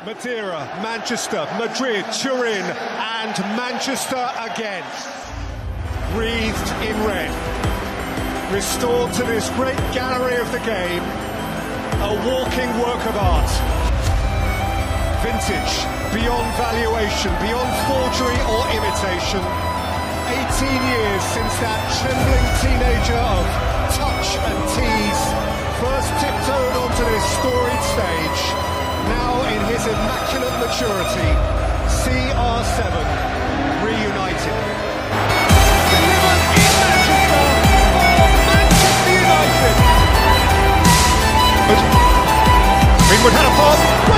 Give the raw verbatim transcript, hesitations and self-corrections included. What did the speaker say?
Madeira, Manchester, Madrid, Turin, and Manchester again. Wreathed in red. Restored to this great gallery of the game. A walking work of art. Vintage, beyond valuation, beyond forgery or imitation. eighteen years since that trembling teenager of touch and tease first tiptoed onto this storied stage. Now in his immaculate maturity, C R seven reunited. Delivered in Manchester for Manchester United. Greenwood had a pass.